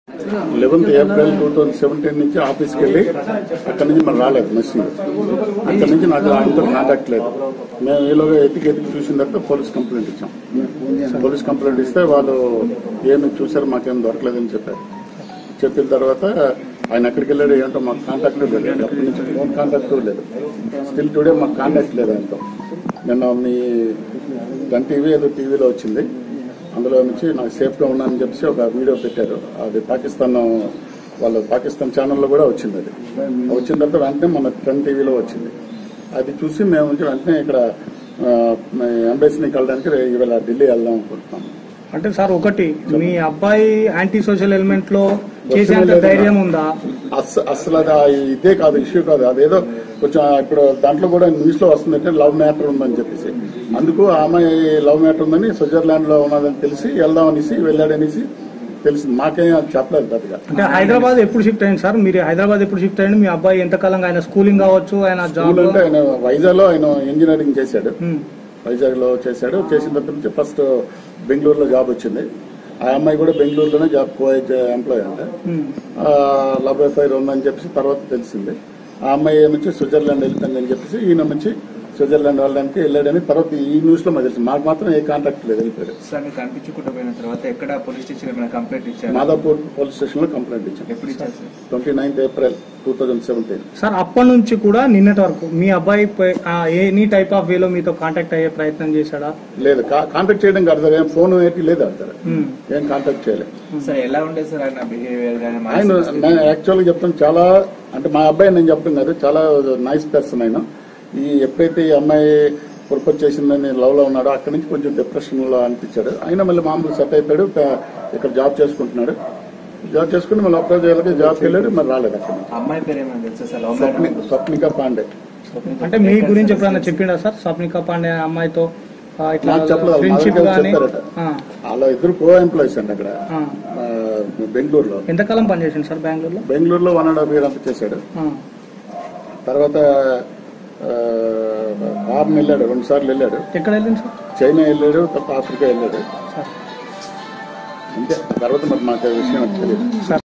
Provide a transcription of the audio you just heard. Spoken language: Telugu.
11th April 2017 నుంచి ఆఫీస్కి వెళ్ళి అక్కడి నుంచి మనం రాలేదు మెసేజ్. అక్కడి నుంచి నాకు ఆయనతో కాంటాక్ట్ లేదు. మేము ఈలోగా ఎతికి చూసిన తర్వాత పోలీస్ కంప్లైంట్ ఇచ్చాం. పోలీస్ కంప్లైంట్ ఇస్తే వాళ్ళు ఏమి చూసారు మాకేం దొరకలేదని చెప్పారు. చెప్పిన తర్వాత ఆయన ఎక్కడికి వెళ్ళాడు ఏంటో మాకు కాంటాక్ట్ లేదు. అప్పటి నుంచి ఫోన్ కాంటాక్ట్ లేదు. స్టిల్ టుడే మాకు కాంటాక్ట్ లేదు ఆయనతో. నిన్న మీ గన్ టీవీ ఏదో టీవీలో వచ్చింది, అందులో నుంచి నాకు సేఫ్గా ఉన్నానని చెప్పేసి ఒక వీడియో పెట్టారు. అది పాకిస్తాన్ ఛానల్లో కూడా వచ్చింది. అది వచ్చిన తర్వాత వెంటనే మన గన్ టీవీలో వచ్చింది. అది చూసి మేము వెంటనే ఇక్కడ ఎంబసీని కలడానికి ఇవాళ ఢిల్లీ వెళ్దాం అనుకుంటున్నాం. అంటే సార్, ఒకటి మీ అబ్బాయి యాంటీ సోషల్ ఎలిమెంట్ లో చేసేంత ధైర్యం ఉందా? అసలు అది ఇదే కాదు, ఇష్యూ కాదు. అదేదో కొంచెం ఇప్పుడు దాంట్లో కూడా న్యూస్ లో వస్తుందంటే లవ్ మ్యాటర్ ఉందని చెప్పేసి, అందుకు ఆ అమ్మాయి లవ్ మ్యాటర్ ఉందని స్విట్జర్లాండ్ లో ఉన్నదని తెలిసి వెళ్దామనేసి వెళ్ళాడనేసి తెలిసింది. మాకేం అది చెప్పలేదు పెద్దగా. అంటే హైదరాబాద్ ఎప్పుడు షిఫ్ట్ అయింది సార్? మీరు హైదరాబాద్ ఎప్పుడు షిఫ్ట్ అయ్యండి? మీ అబ్బాయి ఎంతకాలంగా ఆయన స్కూలింగ్ కావచ్చు, ఆయన జాబ్ అంటే ఆయన వైజాగ్ లో ఆయన ఇంజనీరింగ్ చేశాడు. వైజాగ్ లో చేశాడు. చేసిన తర్వాత నుంచి ఫస్ట్ బెంగళూరులో జాబ్ వచ్చింది. ఆ అమ్మాయి కూడా బెంగళూరులోనే జాబ్ ఎంప్లాయ్ అంటే లవ్ ఎఫ్ఐఆర్ ఉందని చెప్పేసి తర్వాత తెలిసింది. ఆ అమ్మాయి నుంచి స్విట్జర్లాండ్ వెళ్తుందని చెప్పేసి ఈయన నుంచి స్విట్జర్లాండ్ వెళ్ళడానికి వెళ్ళాడని తర్వాత ఈ న్యూస్ లో మాకు తెలిసింది. మాకు మాత్రం ఏ కాంటాక్ట్ లేదు. వెళ్ళిపోయాడు. మాదాపూర్ పోలీస్ స్టేషన్ లో కంప్లైంట్ ఇచ్చాం. 29th April 2017. సార్, అప్పటి నుంచి కూడా నిన్నటి వరకు మీ అబ్బాయి ఎనీ టైప్ ఆఫ్ వేలో మీతో కాంటాక్ట్ అయ్యే ప్రయత్నం చేశాడా? లేదు, కాంటాక్ట్ చేయడం కాదు. ఏం ఫోన్ ఏంటి లేదు అంటారు, ఏం కాంటాక్ట్ చేయలేదు. ఎలా ఉండేది సార్ ఆయన బిహేవియర్? ఆయన నేను యాక్చువల్గా చెప్తాను, చాలా అంటే మా అబ్బాయి నేను చెప్తాను కాదు, చాలా నైస్ పర్సన్. ఆయన ఎప్పుడైతే ఈ అమ్మాయి ప్రపోజ్ చేసిందని లవ్ లో ఉన్నాడో అక్కడి నుంచి కొంచెం డిప్రెషన్ లో అనిపించాడు. అయినా మళ్ళీ మామూలు సెట్ అయిపోయాడు. ఇక్కడ జాబ్ చేసుకుంటున్నాడు. జాబ్ చేసుకుని మళ్ళీ అప్రోచ్ చేయాలి, జాబ్కి వెళ్ళాడు, మరి రాలేదు. అక్కడ అమ్మాయి పేరు ఏమైనా తెలుసా? స్వప్నిక పాండే. అంటే మీ గురించి ఎప్పుడైనా చెప్పిండా సార్? స్వప్నిక పాండే అమ్మాయితో చెప్పారట. అలా ఇద్దరు కో ఎంప్లాయీస్ అండి అక్కడ బెంగళూరులో. ఎంతకాలం పనిచేసింది సార్ బెంగళూరులో? బెంగళూరులో 1.5 years అంతా చేశాడు. తర్వాత ఫారెన్ వెళ్ళాడు, 2 సార్లు వెళ్ళాడు. ఎక్కడ వెళ్ళింది సార్? చైనా వెళ్ళాడు, తర్వాత ఆఫ్రికా వెళ్ళాడు. అంతే. తర్వాత మరి మాకు విషయం తెలియదు.